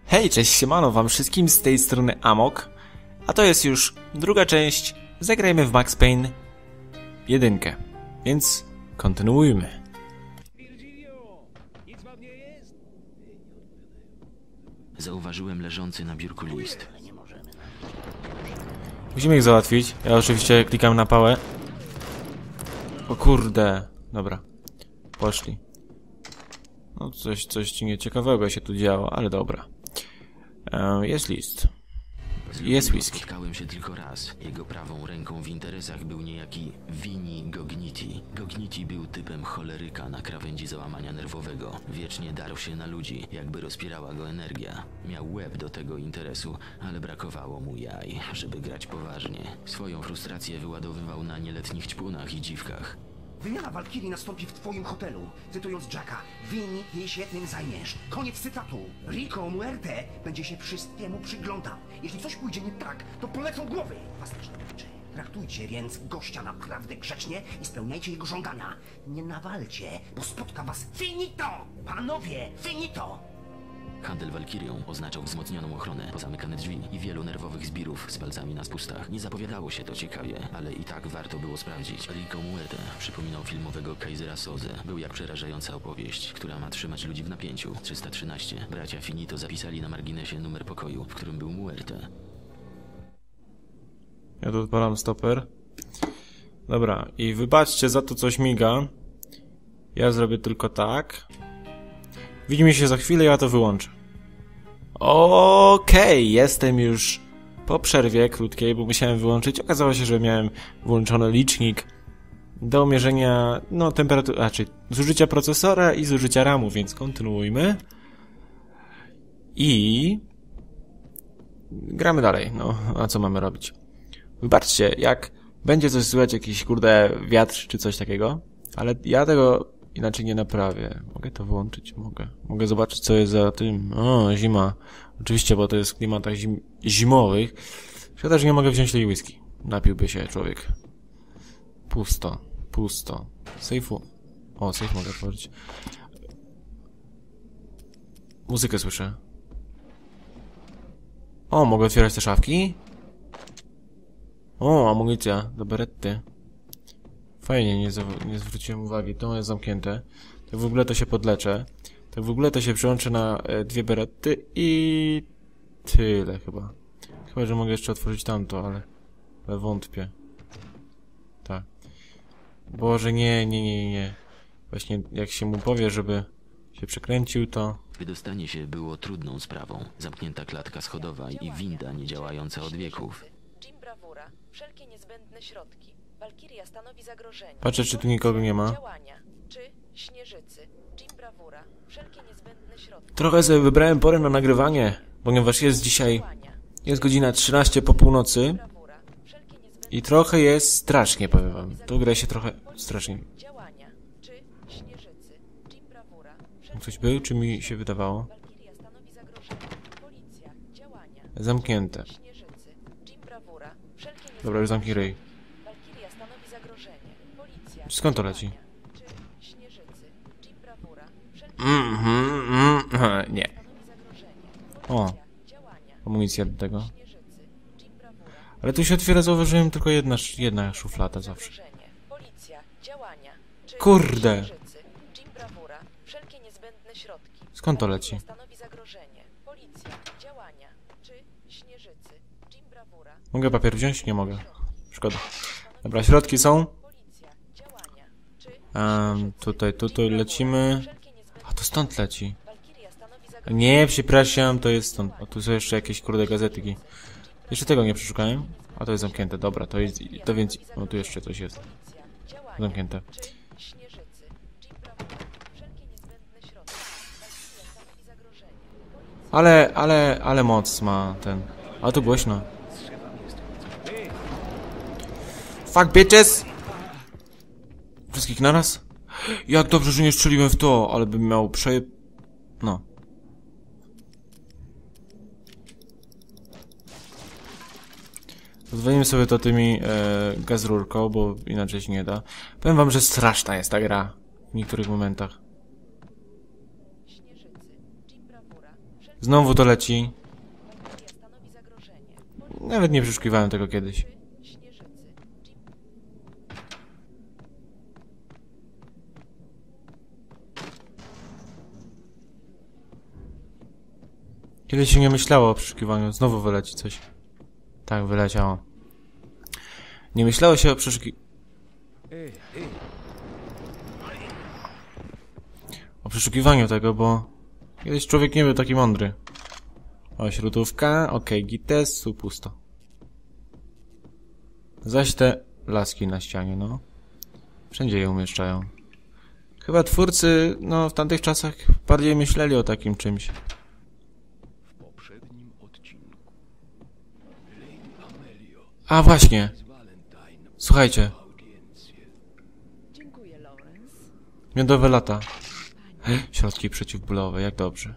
Hej, cześć, siemano wam wszystkim z tej strony Amok, a to jest już druga część, zagrajmy w Max Payne 1, więc kontynuujmy. Zauważyłem leżący na biurku list. Musimy ich załatwić, ja oczywiście klikam na pałę. O kurde, dobra, poszli. No coś nieciekawego się tu działo, ale dobra. Jest list. Jest whisky. Spotkałem się tylko raz. Jego prawą ręką w interesach był niejaki Vinny Gogniti. Gogniti był typem choleryka na krawędzi załamania nerwowego. Wiecznie darł się na ludzi, jakby rozpierała go energia. Miał łeb do tego interesu, ale brakowało mu jaj, żeby grać poważnie. Swoją frustrację wyładowywał na nieletnich ćpunach i dziwkach. Wymiana Walkirii nastąpi w twoim hotelu. Cytując Jacka, Vinny jej się tym zajmiesz. Koniec cytatu. Rico Muerte będzie się wszystkiemu przyglądał. Jeśli coś pójdzie nie tak, to polecą głowy. Was też dotyczy. Traktujcie więc gościa naprawdę grzecznie i spełniajcie jego żądania. Nie nawalcie, bo spotka was finito! Panowie, finito! Handel Walkirią oznaczał wzmocnioną ochronę, pozamykane drzwi i wielu nerwowych zbirów z palcami na spustach. Nie zapowiadało się to ciekawie, ale i tak warto było sprawdzić. Rico Muerte przypominał filmowego Kaisera Sozę. Był jak przerażająca opowieść, która ma trzymać ludzi w napięciu. 313. Bracia Finito zapisali na marginesie numer pokoju, w którym był Muerte. Ja tu odpalam stoper. Dobra, i wybaczcie za to, coś miga. Ja zrobię tylko tak. Widzimy się za chwilę, ja to wyłączę. Okej, jestem już po przerwie krótkiej, bo musiałem wyłączyć. Okazało się, że miałem włączony licznik do mierzenia, no, temperatury, znaczy zużycia procesora i zużycia RAMu, więc kontynuujmy. I gramy dalej. No, a co mamy robić? Wybaczcie, jak będzie coś słychać, jakiś kurde wiatr czy coś takiego, ale ja tego inaczej nie naprawię. Mogę to wyłączyć? Mogę. Mogę zobaczyć, co jest za tym. O, zima. Oczywiście, bo to jest w klimatach zimowych. Szkoda, że nie mogę wziąć tej whisky. Napiłby się człowiek. Pusto. Pusto. Sejfu. O, sejf mogę otworzyć. Muzykę słyszę. O, mogę otwierać te szafki? O, amunicja do beretty. Fajnie, nie zwróciłem uwagi. To jest zamknięte. Tak w ogóle to się podleczę. Tak w ogóle to się przyłączę na dwie beretty i tyle chyba. Chyba, że mogę jeszcze otworzyć tamto, ale wątpię. Tak. Boże, nie. Właśnie jak się mu powie, żeby się przekręcił, to... Wydostanie się było trudną sprawą. Zamknięta klatka schodowa i winda niedziałająca od wieków. Jim Bravura. Wszelkie niezbędne środki. Walkiria stanowi zagrożenie. Patrzę, czy tu nikogo nie ma. Działania. Czy śnieżycy. Jim Bravura. Wszelkie niezbędne środki. Trochę sobie wybrałem porę na nagrywanie, ponieważ jest dzisiaj... Jest godzina 13 po północy. I trochę jest strasznie, powiem wam. Tu gra się trochę strasznie. Działania. Czy śnieżycy. Jim Bravura. Ktoś był, czy mi się wydawało? Walkiria stanowi zagrożenie. Policja. Działania. Zamknięte. Śnieżycy. Jim Bravura. Wszelkie Dobra, już zamknij ryj. Walkiria stanowi zagrożenie. Policja. Skąd to leci? Czy śnieżycy. Jim Bravura. Wszelkie Nie. stanowi zagrożenie. O, Działania. amunicja do tego. Śnieżycy. Jim Bravura. Ale tu się otwiera, zauważyłem tylko jedna szuflada zawsze. Zagrożenie. Policja. Działania. Czy Kurde. śnieżycy. Jim Bravura. Wszelkie niezbędne środki. Skąd to Walkiria leci? stanowi zagrożenie. Policja. Działania. Czy śnieżycy. Jim Bravura. Mogę papier wziąć? Nie mogę. Szkoda. Dobra, środki są. Policja. Działania. Czy Tutaj lecimy. wszelkie niezbędne A to stąd leci. Walkiria stanowi zagrożenie. Nie, przepraszam, to jest stąd. O, tu są jeszcze jakieś kurde gazetki. Jeszcze tego nie przeszukałem. A to jest zamknięte, dobra, to więc... No tu jeszcze coś jest. Policja. Działania. Zamknięte. Czy śnieżycy. Jim Bravura. Wszelkie niezbędne środki. Walkiria stanowi zagrożenie. Policja. Ale moc ma ten. A tu głośno. Fuck bitches! Wszystkich naraz? Jak dobrze, że nie strzeliłem w to, ale bym miał No. Zwolnimy sobie to tymi gazrurką, bo inaczej się nie da. Powiem wam, że straszna jest ta gra w niektórych momentach. Śnieżycy. Jim Bravura. Znowu to leci. Walkiria stanowi zagrożenie. Nawet nie przeszukiwałem tego kiedyś. Śnieżycy. Jeep Kiedyś się nie myślało o przeszukiwaniu. Znowu wyleci coś. Tak, wyleciało. Nie myślało się o przeszukiwaniu tego, bo kiedyś człowiek nie był taki mądry. O, śrutówka, okej, gitesu, pusto. Zaś te laski na ścianie, no. Wszędzie je umieszczają. Chyba twórcy, no, w tamtych czasach bardziej myśleli o takim czymś. W poprzednim odcinku Lady Amelio A, właśnie. z Valentine Słuchajcie. audiencję. Dziękuję, Lawrence. Miodowe lata. Środki przeciwbólowe, jak dobrze.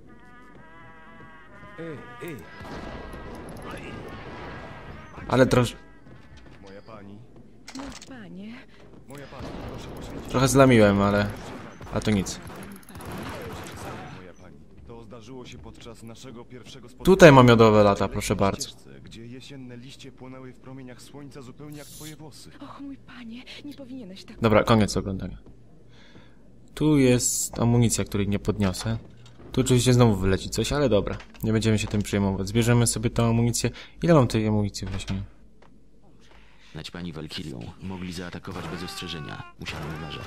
Ale Moja pani, No, panie. moja pani, proszę poświęcić trochę zlamiłem, ale... A to nic. moja pani. To zdarzyło się podczas naszego pierwszego spotkania. Tutaj mam miodowe lata, proszę bardzo. Ścieżce, gdzie jesienne liście płonęły w promieniach słońca zupełnie jak twoje włosy. Och, mój panie, nie powinieneś tak... Dobra, koniec oglądania. Tu jest amunicja, której nie podniosę. Tu oczywiście znowu wyleci coś, ale dobra. Nie będziemy się tym przejmować. Zbierzemy sobie tą amunicję. Ile mam tej amunicji właśnie? Naćpani Walkirią mogli zaatakować bez ostrzeżenia. Musiałem uważać.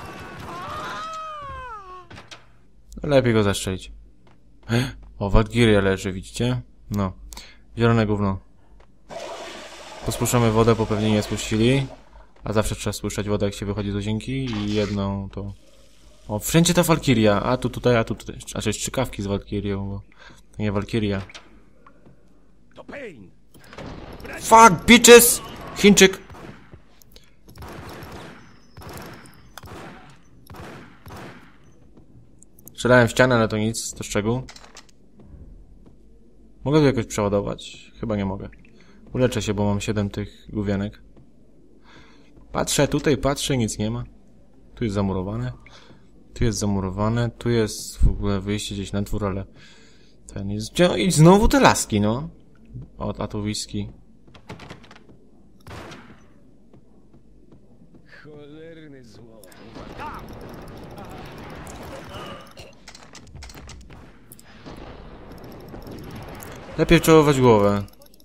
Lepiej go zastrzelić. O, Walkiria leży, widzicie? No. Zielone gówno. Pospuszczamy wodę, bo pewnie nie spuścili. A zawsze trzeba spuszczać wodę, jak się wychodzi z łazienki. I jedną to... O, wszędzie ta Walkiria. A tu tutaj, a tu tutaj. A to jest strzykawki z Walkirią, bo... To nie Walkiria. To Pain! Fuck, bitches! Chińczyk! Strzelałem w ścianę, ale to nic, to szczegół. Mogę tu jakoś przeładować? Chyba nie mogę. Uleczę się, bo mam 7 tych główianek. Patrzę, tutaj patrzę, nic nie ma. Tu jest zamurowane. Tu jest zamurowane. Tu jest w ogóle wyjście gdzieś na dwór, ale... Ten jest... I znowu te laski, no. O, a tu whisky. Cholerny zło. Lepiej czołować głowę.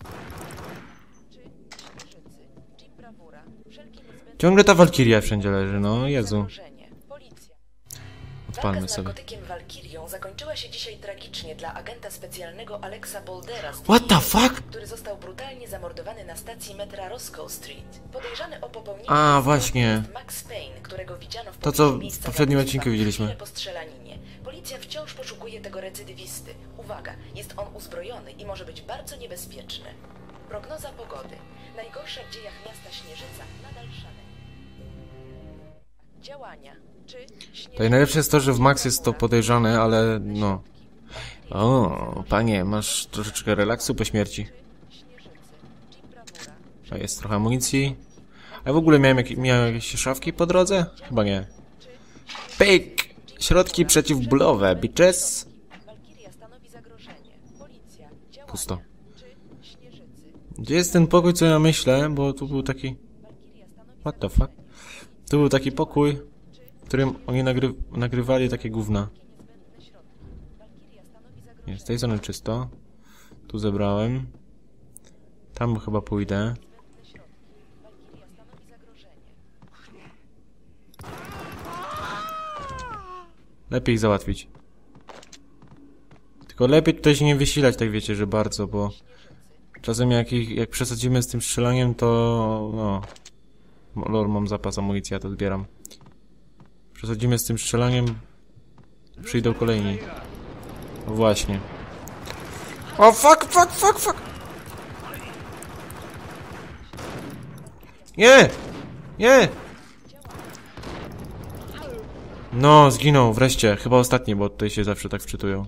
Jeep Bravura. Wszelkie niezbędne Ciągle ta Walkiria wszędzie leży, no Jezu. zagrożenie. Policja. Odpalmy Walka z sobie. narkotykiem Walkirią zakończyła się dzisiaj tragicznie dla agenta specjalnego Alexa Boldera z What the DEA, fuck? który został brutalnie zamordowany na stacji metra Roscoe Street. Podejrzany o popełnienie A, zbrodni właśnie. jest Max Payne, którego widziano w To, co pobliżu w miejsca poprzednim zabójstwa odcinku widzieliśmy. chwilę po strzelaninie. Policja wciąż poszukuje tego recydywisty. Uwaga, jest on uzbrojony i może być bardzo niebezpieczny. Prognoza pogody. Najgorsza w dziejach miasta Śnieżyca nadal szaleje. Działania. Czy To i najlepsze jest to, że w Max jest to podejrzane, ale no... O, panie, masz troszeczkę relaksu po śmierci. A jest trochę amunicji. A w ogóle miałem jakieś szafki po drodze? Chyba nie. Pyk! Środki przeciwbólowe, bitches! Walkiria stanowi zagrożenie. Policja. Działania. Pusto. Czy Śnieżycy. Gdzie jest ten pokój, co ja myślę? Bo tu był taki... Walkiria stanowi What the fuck? Tu był taki pokój, w którym oni nagrywali takie gówna. niezbędne środki. Walkiria stanowi zagrożenie. Nie, z tej strony czysto. Tu zebrałem. Tam chyba pójdę. Niezbędne środki. Walkiria stanowi zagrożenie. Lepiej ich załatwić. Tylko lepiej tutaj się nie wysilać, tak wiecie, że bardzo, bo... Czasem jak przesadzimy z tym strzelaniem, to... no... Lol, mam zapas amunicji, ja to zbieram. Przesadzimy z tym strzelaniem... Przyjdą kolejni. No właśnie. O, fuck! Nie! Nie! No, zginął, wreszcie. Chyba ostatni, bo tutaj się zawsze tak wczytują.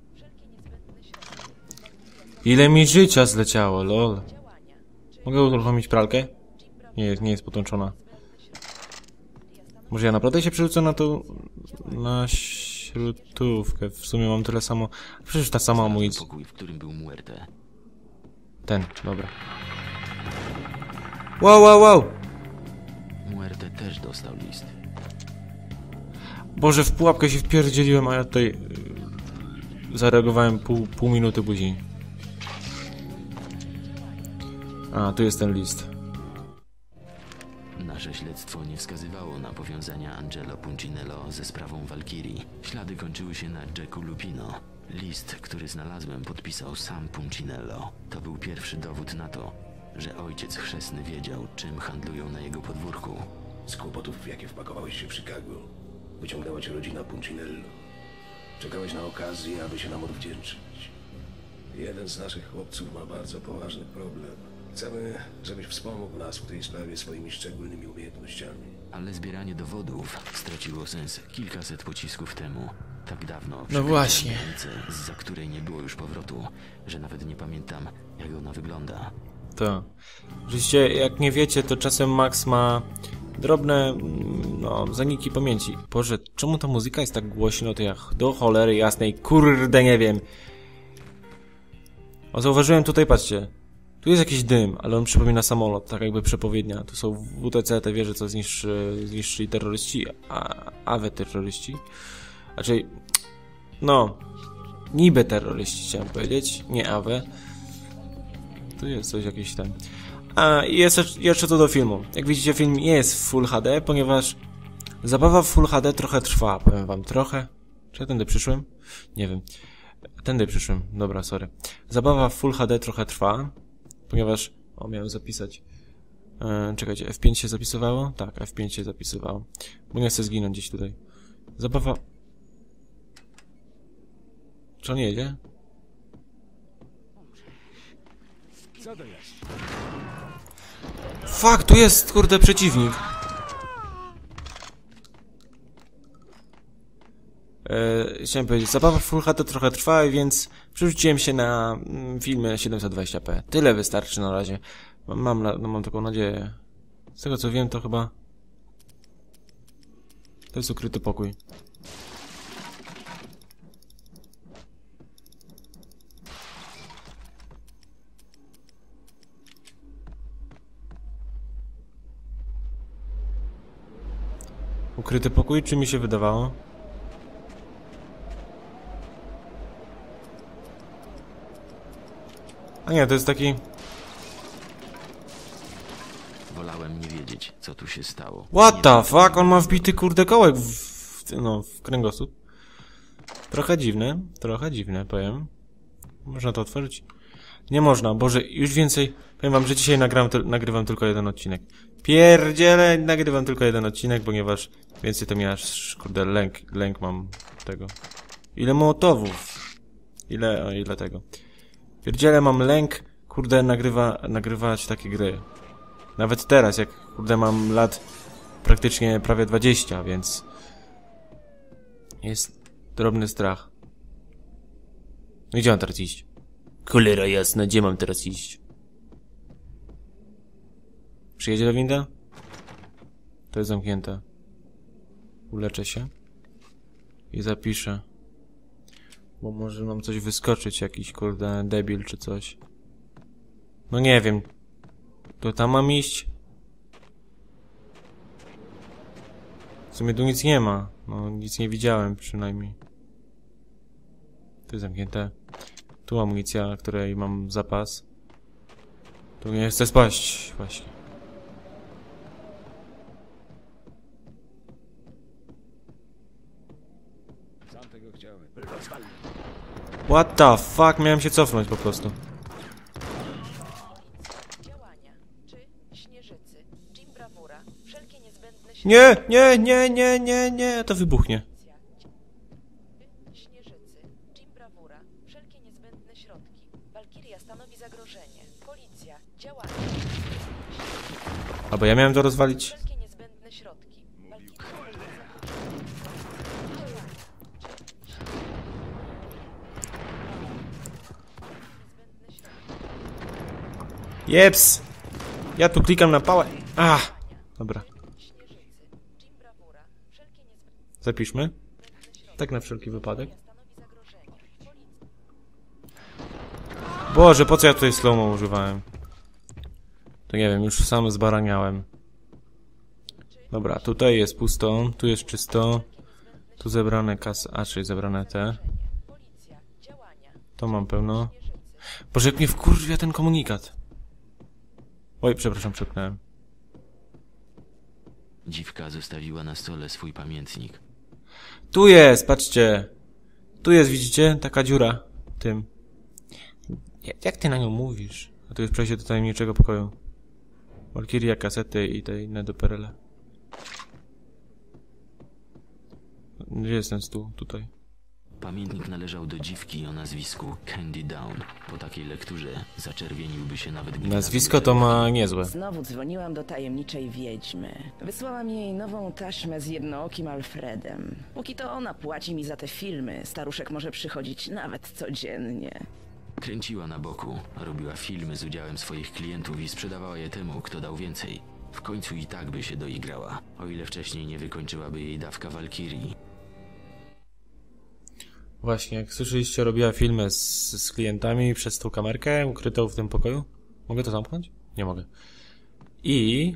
Ile mi życia zleciało, lol. Mogę uruchomić pralkę? Nie jest potłączona. Może ja naprawdę się przerzucę na tą... na Śrutówkę. W sumie mam tyle samo... Przecież ta sama amunicja. Pokój, w którym był Muerte. Ten, dobra. Wow! Muerte też dostał list. Boże, w pułapkę się wpierdzieliłem, a ja tutaj... zareagowałem pół minuty później. A, tu jest ten list. Nasze śledztwo nie wskazywało na powiązania Angelo Punchinello ze sprawą Walkirii. Ślady kończyły się na Jacku Lupino. List, który znalazłem, podpisał sam Punchinello. To był pierwszy dowód na to, że ojciec chrzestny wiedział, czym handlują na jego podwórku. Z kłopotów, w jakie wpakowałeś się w Chicago, wyciągnęła cię rodzina Punchinello. Czekałeś na okazję, aby się nam odwdzięczyć. Jeden z naszych chłopców ma bardzo poważny problem. Chcemy, żebyś wspomógł nas w tej sprawie swoimi szczególnymi umiejętnościami. Ale zbieranie dowodów straciło sens kilkaset pocisków temu. Tak dawno No przekroczyłem właśnie. granicę, zza której nie było już powrotu, że nawet nie pamiętam, jak ona wygląda. To. Oczywiście, jak nie wiecie, to czasem Max ma drobne, no, zaniki pamięci. Boże, czemu ta muzyka jest tak głośno? To jak do cholery jasnej, kurde, nie wiem. O, zauważyłem tutaj, patrzcie. Tu jest jakiś dym, ale on przypomina samolot, tak jakby przepowiednia. Tu są WTC, te wieże, co zniszczyli terroryści, AWE terroryści. Raczej, no, niby terroryści, chciałem powiedzieć, nie AWE. Tu jest coś jakiś ten. A i jest jeszcze co do filmu. Jak widzicie, film nie jest w Full HD, ponieważ zabawa w Full HD trochę trwa, powiem wam, trochę. Czy ja tędy przyszłem? Nie wiem. Tędy przyszłem, dobra, sorry. Zabawa w Full HD trochę trwa, ponieważ... O, miałem zapisać. Czekajcie, F5 się zapisywało? Tak, F5 się zapisywało. Bo nie chcę zginąć gdzieś tutaj. Zabawa... Czy on jedzie? Co to jest? Fuck, tu jest, kurde, przeciwnik. Chciałem powiedzieć, zabawa w Full HD trochę trwa, więc przerzuciłem się na filmy 720p. Tyle wystarczy na razie. Mam taką nadzieję. Z tego co wiem, to chyba... To jest ukryty pokój. Ukryty pokój, czy mi się wydawało? A nie, to jest taki... Wolałem nie wiedzieć, co tu się stało. What the fuck? On ma wbity, kurde, kołek w kręgosłup. Trochę dziwne, powiem. Można to otworzyć? Nie można, Boże, już więcej... Powiem wam, że dzisiaj nagrywam tylko jeden odcinek. Pierdziele, nagrywam tylko jeden odcinek, ponieważ więcej to mi aż, kurde, lęk mam tego. Ile mołotowów? Ile tego? Pierdziele, mam lęk, kurde, nagrywać takie gry. Nawet teraz, jak, kurde, mam lat praktycznie prawie 20, więc... Jest drobny strach. No gdzie mam teraz iść? Cholera jasna, gdzie mam teraz iść? Przyjedzie do winda? To jest zamknięte. Uleczę się. I zapiszę. Bo może nam coś wyskoczyć, jakiś, kurde, debil czy coś. No nie wiem. To tam mam iść? W sumie tu nic nie ma. No, nic nie widziałem przynajmniej. To jest zamknięte. Tu amunicja, której mam zapas. Tu nie chcę spaść, właśnie. Sam tego chciałem. What the fuck? Miałem się cofnąć po prostu. Działania. Czy Śnieżycy, Jim Bravura, wszelkie niezbędne Nie, to wybuchnie. Śnieżycy, Jim Bravura, wszelkie niezbędne środki. Walkiria stanowi zagrożenie. Policja, działania. Albo ja miałem to rozwalić. Wszelkie niezbędne środki. Jeps! Ja tu klikam na pałę. Dobra. Śnieżycy, Jim Bravura, wszelkie niezbędne Zapiszmy. Tak na wszelki wypadek. Boże, po co ja tutaj slow-mo używałem? To nie wiem, już sam zbaraniałem. Dobra, tutaj jest pusto, tu jest czysto. Tu zebrane kasy, czyli zebrane te. To mam pełno. Boże, jak mnie wkurwia ten komunikat. Oj, przepraszam, przepnąłem. Dziwka zostawiła na stole swój pamiętnik. Tu jest, patrzcie. Tu jest, widzicie? Taka dziura. Tym. Jak ty na nią mówisz? A tu jest przejście do tajemniczego pokoju. Walkiria, kasety i te inne doperele. Gdzie jest ten stół? Tutaj. Pamiętnik należał do dziwki o nazwisku Candy Down. Po takiej lekturze zaczerwieniłby się nawet gdy... Nazwisko to ma niezłe. Znowu dzwoniłam do tajemniczej wiedźmy. Wysłałam jej nową taśmę z jednookim Alfredem. Póki to ona płaci mi za te filmy, staruszek może przychodzić nawet codziennie. Kręciła na boku, robiła filmy z udziałem swoich klientów i sprzedawała je temu, kto dał więcej. W końcu i tak by się doigrała, o ile wcześniej nie wykończyłaby jej dawka Walkirii. Właśnie, jak słyszeliście, robiła filmy z klientami przez tą kamerkę ukrytą w tym pokoju. Mogę to zamknąć? Nie mogę. I...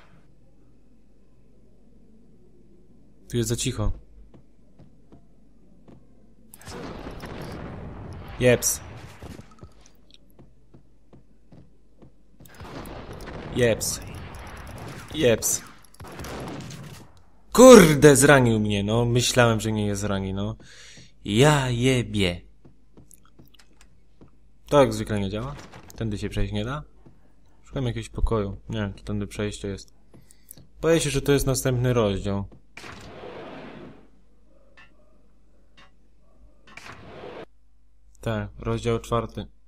tu jest za cicho. Jeps. Jeps. Jeps. Kurde, zranił mnie, no. Myślałem, że nie je zrani, no. Ja jebie. To jak zwykle nie działa. Tędy się przejść nie da. Szukam jakiegoś pokoju. Nie, to tędy przejście jest. Boję się, że to jest następny rozdział. Tak, rozdział 4.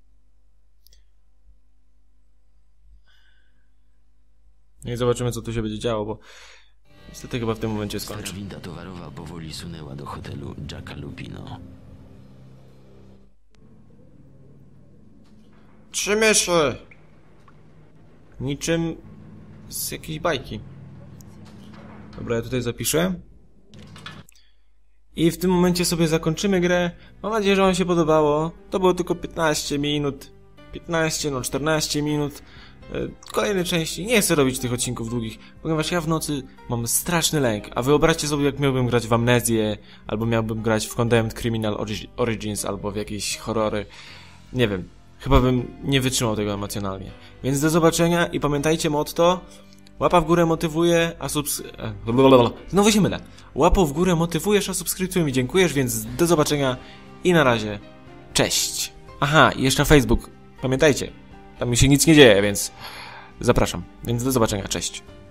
No i zobaczymy, co tu się będzie działo, bo niestety chyba w tym momencie skończę. Stara winda towarowa powoli sunęła do hotelu Jacka Lupino. 3 myszy! Niczym z jakiejś bajki. Dobra, ja tutaj zapiszę. I w tym momencie sobie zakończymy grę. Mam nadzieję, że wam się podobało. To było tylko 15 minut. 15, no 14 minut. Kolejne części. Nie chcę robić tych odcinków długich, ponieważ ja w nocy mam straszny lęk. A wyobraźcie sobie, jak miałbym grać w Amnezję, albo miałbym grać w Condemned Criminal Origins, albo w jakieś horrory. Nie wiem. Chyba bym nie wytrzymał tego emocjonalnie. Więc do zobaczenia i pamiętajcie motto. Łapa w górę motywuje, a znowu się mylę. Łapą w górę motywujesz, a subskrypcją mi dziękujesz, więc do zobaczenia i na razie. Cześć. Aha, i jeszcze Facebook. Pamiętajcie, tam mi się nic nie dzieje, więc zapraszam. Więc do zobaczenia, cześć.